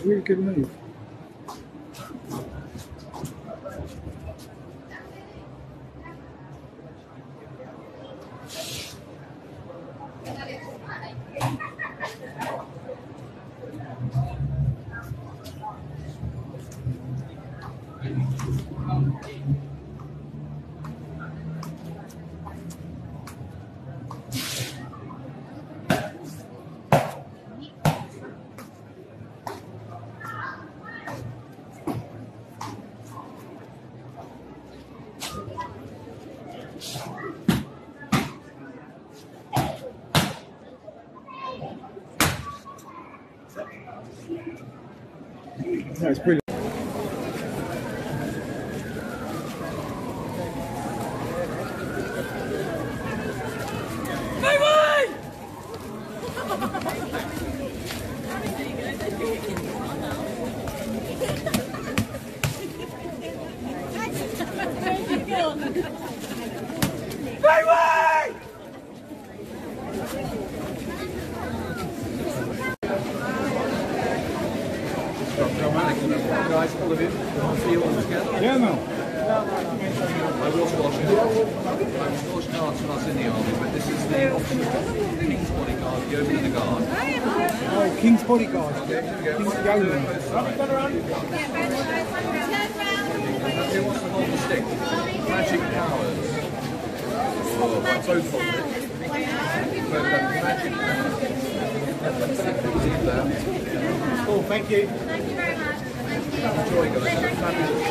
really good move. That's brilliant. Guys, all of you, see you all together. Yeah, no. I was watching cards when I was in the army, but this is the optional King's Bodyguard, Yeoman of the Guard. Oh, King's Bodyguard. King's Yeoman. Who wants to hold the stick? Magic powers. Oh, both of it. Magic powers. Oh, thank you. Thank you very much. Thank you. Enjoy, guys. Fabulous.